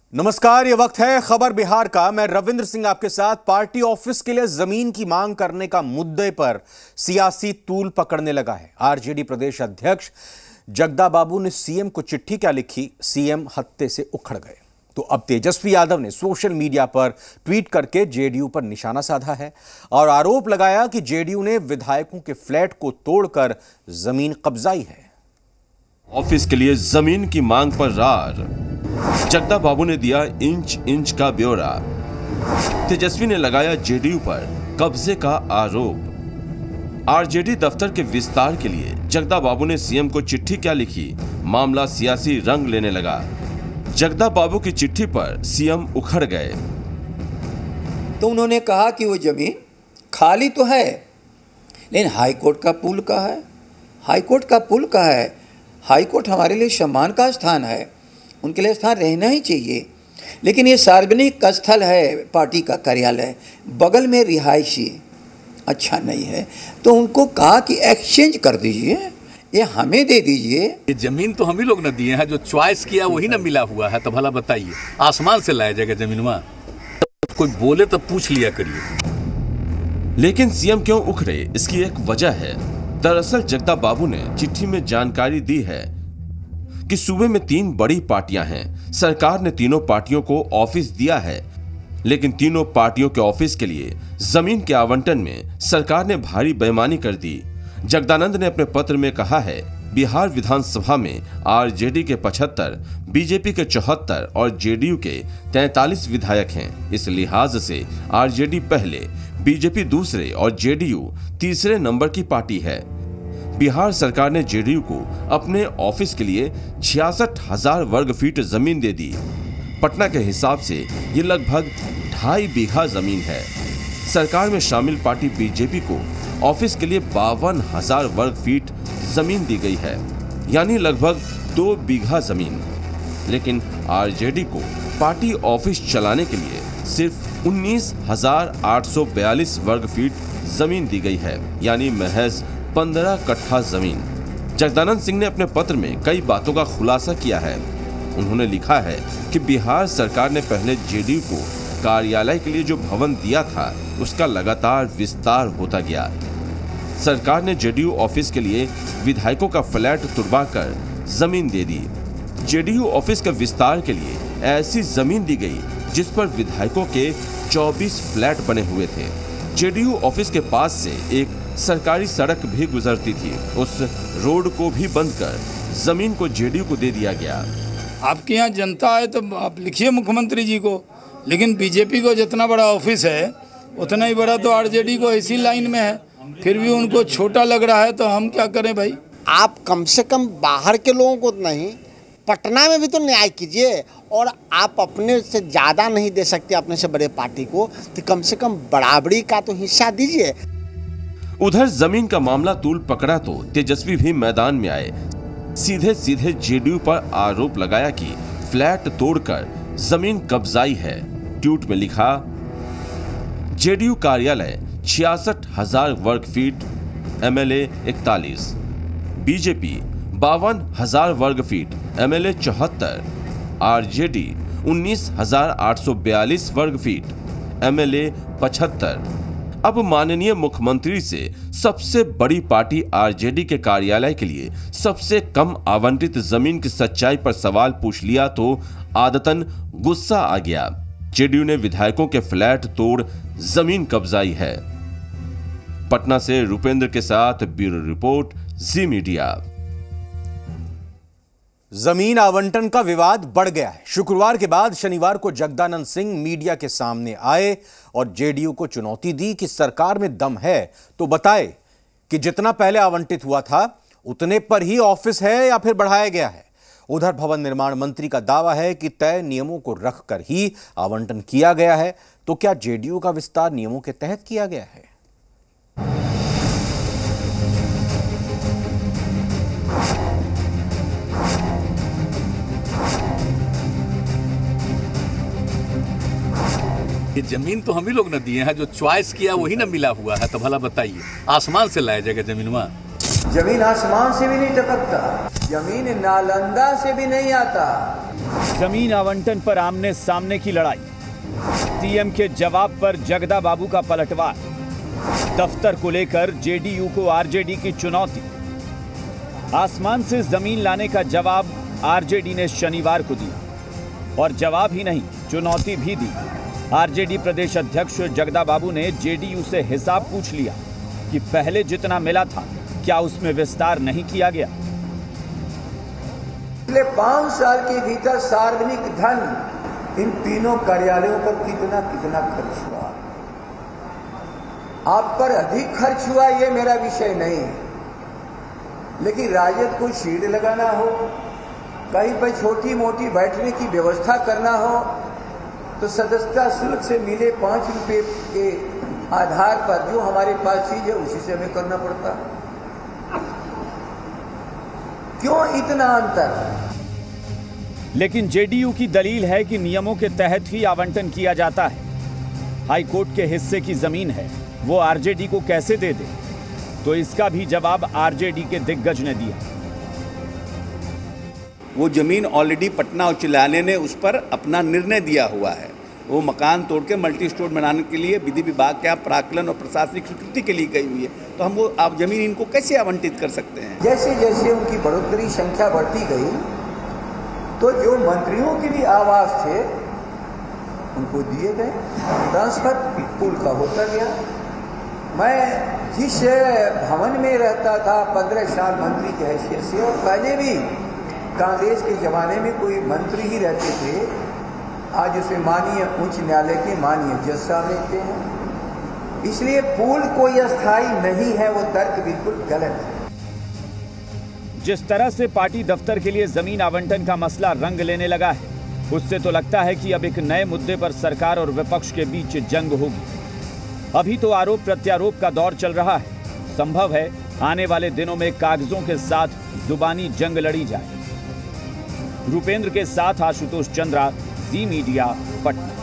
नमस्कार, ये वक्त है खबर बिहार का। मैं रविंद्र सिंह आपके साथ। पार्टी ऑफिस के लिए जमीन की मांग करने का मुद्दे पर सियासी तूल पकड़ने लगा है। आरजेडी प्रदेश अध्यक्ष जगदा बाबू ने सीएम को चिट्ठी क्या लिखी, सीएम हत्थे से उखड़ गए। तो अब तेजस्वी यादव ने सोशल मीडिया पर ट्वीट करके जेडीयू पर निशाना साधा है और आरोप लगाया कि जेडीयू ने विधायकों के फ्लैट को तोड़कर जमीन कब्जाई है। ऑफिस के लिए जमीन की मांग पर रार, जगदा बाबू ने दिया इंच इंच का ब्यौरा। तेजस्वी ने लगाया जेडीयू पर कब्जे का आरोप। आरजेडी दफ्तर के विस्तार के लिए जगदा बाबू ने सीएम को चिट्ठी क्या लिखी, मामला सियासी रंग लेने लगा। जगदा बाबू की चिट्ठी पर सीएम उखड़ गए। तो उन्होंने कहा कि वो जमीन खाली तो है, लेकिन हाईकोर्ट का पुल का है। हाईकोर्ट का पुल का है। हाईकोर्ट हमारे लिए सम्मान का स्थान है, उनके लिए स्थान रहना ही चाहिए। लेकिन ये सार्वजनिक स्थल है, पार्टी का कार्यालय, बगल में रिहायशी अच्छा नहीं है। तो उनको कहा कि एक्सचेंज कर दीजिए, ये हमें दे दीजिए। ये जमीन तो हम ही लोग न दिए हैं, जो चॉइस किया वही ना मिला हुआ है। तो भला बताइए, आसमान से लाया जाएगा जमीन वहाँ? कोई बोले तो पूछ लिया करिए। लेकिन सीएम क्यों उखड़े, इसकी एक वजह है। दरअसल जगदा बाबू ने चिट्ठी में जानकारी दी है कि सूबे में 3 बड़ी पार्टियां हैं। सरकार ने तीनों पार्टियों को ऑफिस दिया है, लेकिन तीनों पार्टियों के ऑफिस के लिए जमीन के आवंटन में सरकार ने भारी बेईमानी कर दी। जगदानंद ने अपने पत्र में कहा है, बिहार विधानसभा में आरजेडी के 75, बीजेपी के 74 और जेडीयू के 43 विधायक हैं। इस लिहाज से आरजेडी पहले, बीजेपी दूसरे और जेडीयू तीसरे नंबर की पार्टी है। बिहार सरकार ने जेडीयू को अपने ऑफिस के लिए 66,000 वर्ग फीट जमीन दे दी। पटना के हिसाब से ये लगभग 2.5 बीघा जमीन है। सरकार में शामिल पार्टी बीजेपी को ऑफिस के लिए 52,000 वर्ग फीट जमीन दी गई है, यानी लगभग 2 बीघा जमीन। लेकिन आरजेडी को पार्टी ऑफिस चलाने के लिए सिर्फ 19,842 वर्ग फीट जमीन दी गई है, यानी महज 15 कट्ठा जमीन। जगदानंद सिंह ने अपने पत्र में कई बातों का खुलासा किया है। उन्होंने लिखा है कि बिहार सरकार ने पहले जेडीयू को कार्यालय के लिए जो भवन दिया था, उसका लगातार विस्तार होता गया। सरकार ने जेडीयू ऑफिस के लिए विधायकों का फ्लैट तुड़वाकर जमीन दे दी। जेडीयू ऑफिस के विस्तार के लिए ऐसी जमीन दी गई जिस पर विधायकों के 24 फ्लैट बने हुए थे। जेडीयू ऑफिस के पास से एक सरकारी सड़क भी गुजरती थी। उस रोड को भी बंद कर जमीन को जेडीयू को दे दिया गया। आपके यहाँ जनता है तो आप लिखिए मुख्यमंत्री जी को, लेकिन बीजेपी को जितना बड़ा ऑफिस है उतना ही बड़ा तो आरजेडी को इसी लाइन में है। फिर भी उनको छोटा लग रहा है, तो हम क्या करें भाई? आप कम से कम बाहर के लोगों को नहीं, पटना में भी तो न्याय कीजिए। और आप अपने से ज़्यादा नहीं दे सकते अपने से बड़े पार्टी को, तो कम से कम बराबरी का तो हिस्सा दीजिए। उधर जमीन का मामला तूल पकड़ा तो तेजस्वी भी मैदान में आए। सीधे सीधे जेडीयू पर आरोप लगाया कि फ्लैट तोड़कर जमीन कब्जाई है। ट्वीट में लिखा, जेडीयू कार्यालय 66,000 वर्ग फीट, एमएलए 41, बीजेपी 52,000 वर्ग फीट, एमएलए 74, आरजेडी 19,842 वर्ग फीट, एमएलए 75। अब माननीय मुख्यमंत्री से सबसे बड़ी पार्टी आरजेडी के कार्यालय के लिए सबसे कम आवंटित जमीन की सच्चाई पर सवाल पूछ लिया तो आदतन गुस्सा आ गया। जेडीयू ने विधायकों के फ्लैट तोड़ जमीन कब्जाई है। पटना से रुपेंद्र के साथ ब्यूरो रिपोर्ट, जी मीडिया। जमीन आवंटन का विवाद बढ़ गया है। शुक्रवार के बाद शनिवार को जगदानंद सिंह मीडिया के सामने आए और जेडीयू को चुनौती दी कि सरकार में दम है तो बताए कि जितना पहले आवंटित हुआ था उतने पर ही ऑफिस है या फिर बढ़ाया गया है। उधर भवन निर्माण मंत्री का दावा है कि तय नियमों को रखकर ही आवंटन किया गया है। तो क्या जेडीयू का विस्तार नियमों के तहत किया गया है? ये जमीन तो हम ही लोग न दिए हैं, जो चॉइस किया वही ना मिला हुआ है। तो भला बताइए, आसमान से लाया जाएगा जमीन वहाँ? जमीन आसमान से भी नहीं टपकता, जमीन नालंदा से भी नहीं आता। जमीन आवंटन पर आमने सामने की लड़ाई, सीएम के जवाब पर जगदा बाबू का पलटवार, दफ्तर को लेकर जेडीयू को आरजेडी की चुनौती। आसमान से जमीन लाने का जवाब आरजेडी ने शनिवार को दिया और जवाब ही नहीं, चुनौती भी दी। आरजेडी प्रदेश अध्यक्ष जगदा बाबू ने जेडीयू से हिसाब पूछ लिया कि पहले जितना मिला था क्या उसमें विस्तार नहीं किया गया। पिछले 5 साल के भीतर सार्वजनिक धन इन तीनों कार्यालयों पर कितना कितना खर्च हुआ। आप पर अधिक खर्च हुआ ये मेरा विषय नहीं है, लेकिन राजद को शील्ड लगाना हो, कहीं पर छोटी मोटी बैठने की व्यवस्था करना हो तो सदस्यता शुल्क से मिले 5 रुपए के आधार पर जो हमारे पास चीज है उसी से हमें करना पड़ता है। क्यों इतना अंतर? लेकिन जेडीयू की दलील है कि नियमों के तहत ही आवंटन किया जाता है। हाईकोर्ट के हिस्से की जमीन है, वो आरजेडी को कैसे दे दे? तो इसका भी जवाब आरजेडी के दिग्गज ने दिया। वो जमीन ऑलरेडी पटना उच्च न्यायालय ने उस पर अपना निर्णय दिया हुआ है। वो मकान तोड़ के मल्टी स्टोर बनाने के लिए विधि विभाग के यहाँ प्राक्कलन और प्रशासनिक स्वीकृति के लिए गई हुई है, तो हम वो आप जमीन इनको कैसे आवंटित कर सकते हैं? जैसे जैसे उनकी बढ़ोतरी संख्या बढ़ती गई तो जो मंत्रियों के लिए आवास थे उनको दिए गए, ट्रांसफर पुल का होता गया। मैं जिस भवन में रहता था 15 साल मंत्री की हैसियत से, और पहले भी कांग्रेस के जमाने में कोई मंत्री ही रहते थे, आज उसे माननीय उच्च न्यायालय के माननीय जज साहब रहते हैं। इसलिए पुल कोई अस्थायी नहीं है, वो तर्क बिल्कुल गलत है। जिस तरह से पार्टी दफ्तर के लिए जमीन आवंटन का मसला रंग लेने लगा है, उससे तो लगता है कि अब एक नए मुद्दे पर सरकार और विपक्ष के बीच जंग होगी। अभी तो आरोप प्रत्यारोप का दौर चल रहा है, संभव है आने वाले दिनों में कागजों के साथ जुबानी जंग लड़ी जाए। रूपेंद्र के साथ आशुतोष चंद्रा, जी मीडिया, पटना।